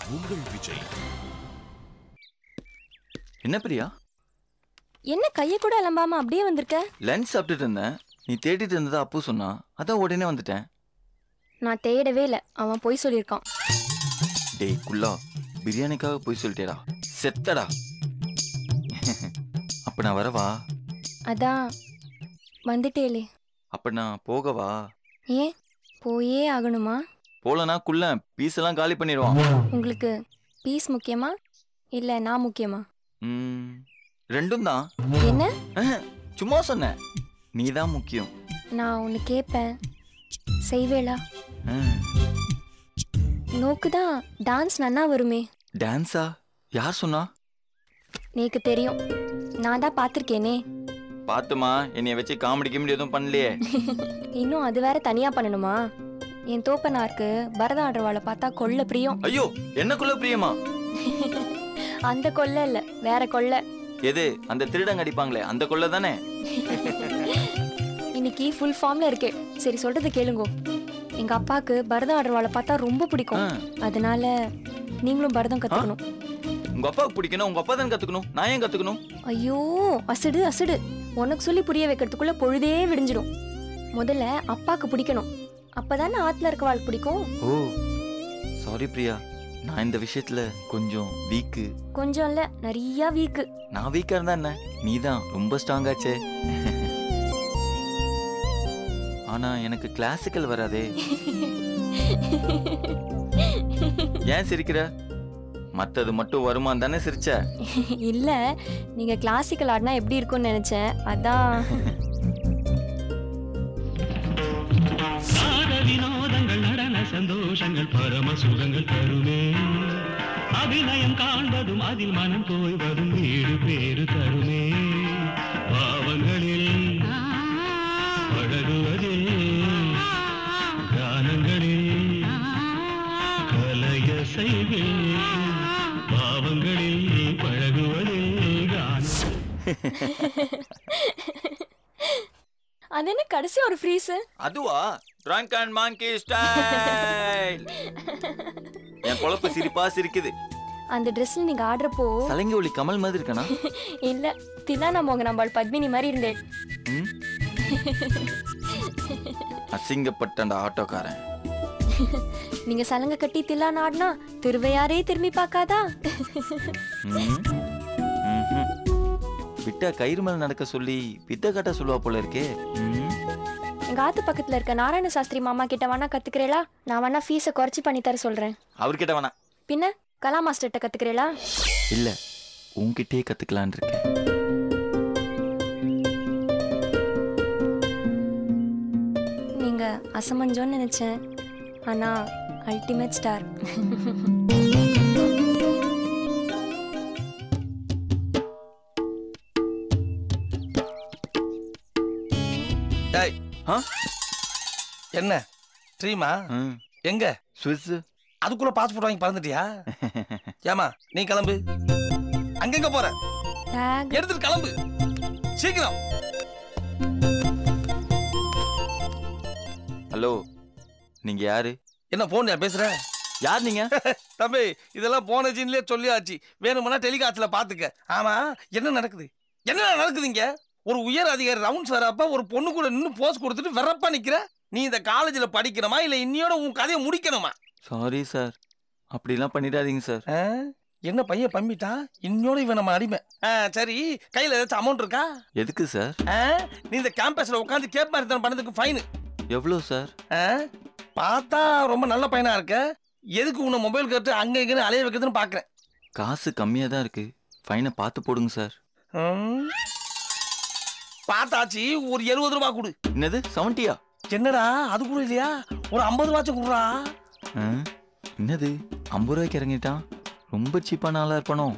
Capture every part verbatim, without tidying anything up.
உங்கள் விஜய். என்ன பிரியா, என்ன கைய கூட அலம்பாம அப்படியே வந்திருக்க? லஞ்ச் சாப்பிட்டுட்டு இருந்தேன், நீ தேடிட்டு இருந்ததா அப்பு சொன்னா, அதான் உடனே வந்துட்டேன். நான் தேடவே இல்லை, அவன் போய் சொல்லியிருக்கான். டேய் குள்ளா, பிரியாணிக்காக போய் சொல்லிட்டேடா, செத்தடா. அப்ப நான் வரவா? அதான் வந்துட்டேலே. அப்ப நான் போகவா? ஏன் போயே ஆகணுமா? போலனா குள்ள பீஸ் எல்லாம் காலி பண்ணிடுவான். உங்களுக்கு பீஸ் முக்கியமா இல்ல நான் முக்கியமா? ம், ரெண்டும் தான். என்ன? சும்மா சொன்னேன், நீதான் முக்கியம். நான் ஒன்னு கேட்பேன், செய்வேளா? ம். நோக்குதான் டான்ஸ் நன்னா வருமே. டான்ஸா? யார் சொன்னா? நேக்கு தெரியும், நான் தான் பார்த்திருக்கேனே. பாத்துமா, என்னைய வச்சு காமெடி கிமெடி எதுவும் பண்ணலையே. இன்னும் அது வேற தனியா பண்ணணுமா? என் தோப்பனாருக்கு பரத ஆடுறவாளை பார்த்தா கொள்ள பிரியம். ஐயோ, என்னக்குள்ள பிரியமா? அந்த கொள்ள இல்ல, வேற கொள்ள. எது? அந்த திருடங்க அடிப்பாங்களே அந்த கொள்ள தானே? இன்னைக்கு ஃபுல் ஃபார்ம்ல இருக்கே. சரி சொல்றது கேளுங்க. எங்க அப்பாக்கு பரதம் ஆடுறவாளை பார்த்தா ரொம்ப பிடிக்கும். அதனால நீங்களும் பரதம் கத்துக்கணும். உங்க அப்பாவுக்கு பிடிக்கணும், உங்க அப்பா தான் கத்துக்கணும், நான் ஏன் கத்துக்கணும்? ஐயோ அசடு அசடு, உனக்கு சொல்லி புரிய வைக்கிறதுக்குள்ள பொழுதே விடிஞ்சிடும். முதல்ல அப்பாக்கு பிடிக்கணும், அப்பதானே ஆத்துல இருக்க வாழ்க்கை பிடிக்கும். ஓ சாரி பிரியா, நான் இந்த விஷயத்துல கொஞ்சம் வீக்கு. கொஞ்சம் இல்ல, நிறைய வீக்கு. நான் வீக்கா இருந்தா என்ன, நீதான் ரொம்ப ஸ்ட்ராங் ஆச்சே. ஆனா எனக்கு கிளாசிக்கல் வராதே. ஏன் சிரிக்கிற? மத்தது மட்டும் வருமான் தானே சிரிச்ச? இல்ல, நீங்க கிளாசிக்கல் ஆடினா எப்படி இருக்கும்னு நினைச்சேன், அதான். வினோதங்கள், நடன சந்தோஷங்கள், பரம சுகங்கள் தருமே. அபிநயம் காண்பதும் அதில் மனம் போய்வதும் வீடு பேரு தருமே. பாவங்களில் பழகுவதில், கானங்களில் கலைய செய்வில், பாவங்களில் பழகுவதில் கானம். அது என்ன கடைசி ஒரு ஃப்ரீஸ்? அதுவா? Trunk and monkey style. என் பொழப்பு சிரிப்பா சிரிக்குது. அந்த ட்ரெஸ்ல நீங்க ஆடுறப்போ சலங்கி ஒளி கமல் மாதிரி இருக்கனா? இல்ல, தில்லானா மோங்க நம்பாள் பத்மினி மாதிரி இருந்தேன். அசிங்கப்பட்ட ஆட்டோக்காரன். நீங்க சலங்க கட்டி தில்லானா ஆடினா திருவையாரே திரும்பி பார்க்காதா? விட்டா கயிறு மேல நடக்க சொல்லி வித்த காட்ட சொல்லுவா போல இருக்கே. எங்க ஆத்து பக்கத்துல இருக்க நாராயண சாஸ்திரி மாமா கிட்ட வேணா கத்துக்கிறேளா? நான் வேணா ஃபீஸை குறைச்சி பண்ணி தர சொல்றேன். அவர்கிட்ட வேணா. பின்ன கலா மாஸ்டர்கிட்ட கத்துக்கிறேளா? இல்ல, உன்கிட்டே கத்துக்கலான் இருக்கேன். நீங்க அசமஞ்சோன்னு நினைச்சேன், ஆனா அல்டிமேட் ஸ்டார். என்ன ட்ரீமா? எங்க? சுவிஸ். அதுக்குள்ள பாஸ்போர்ட் வாங்கி பறந்துட்டியா? ஏமா நீ கிளம்பு. அங்கங்க போற? எடுத்துட்டு கிளம்பு சீக்கிரம். ஹலோ, நீங்க யாரு? என்ன போன் பேசுற? யார் நீங்க? தம்பி, இதெல்லாம் போன ஜீன்லயே சொல்லியாச்சு, வேணும்னா டெலிகாஸ்ட்ல பாத்துக்க. ஆமா, என்ன நடக்குது? என்ன நடக்குதுங்க? ஒரு உயர் அதிகாரி ரவுண்ட்ஸ் வரப்ப ஒரு பொண்ணு கூட நின்று போஸ் கொடுத்துட்டு வெறப்பா நிக்கிற. நீ இந்த காலேஜ்ல படிக்கணுமா இல்ல இன்னியோட உன் கதையை முடிக்கணுமா? சாரி சார், அப்படிலாம் பண்ணிடாதீங்க சார். என்ன பையன் பம்பிட்டான், இன்னோட இவன் நம்ம அடிமை. சரி, கையில ஏதாச்சும் அமௌண்ட் இருக்கா? எதுக்கு சார்? நீ இந்த கேம்பஸ்ல உட்காந்து கேப் மாதிரி பண்ணதுக்கு ஃபைன் எவ்வளவு சார்? பார்த்தா ரொம்ப நல்ல பையனா இருக்க, எதுக்கு உன்னை மொபைல் கேட்டு அங்க இங்கன்னு அலைய வைக்கிறதுன்னு பாக்குறேன். காசு கம்மியா தான் இருக்கு, ஃபைனை பார்த்து போடுங்க சார். பார்த்தாச்சு, ஒரு எழுபது ரூபாய் கொடு. என்னது செவன்ட்டியா? என்னடா அது கூட இல்லையா? ஒரு ஐம்பது ரூபாச்சும் கொடுறா. என்னது ஐம்பது ரூபாய்க்கு இறங்கிட்டான்? ரொம்ப சீப்பான ஆளா இருப்பானோ?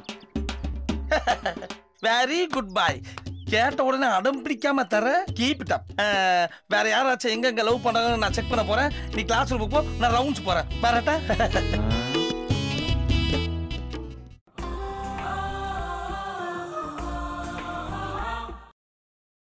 Very good boy. கேட்ட உடனே அடம் பிடிக்காம தர, கீப் இட் அப். வேற யாராச்சும் எங்க எங்க லவ் பண்றாங்கன்னு நான் செக் பண்ண போறேன். நீ கிளாஸ் ரூமுக்கு போ, நான் ரவுண்ட்ஸ் போறேன். வரட்டா?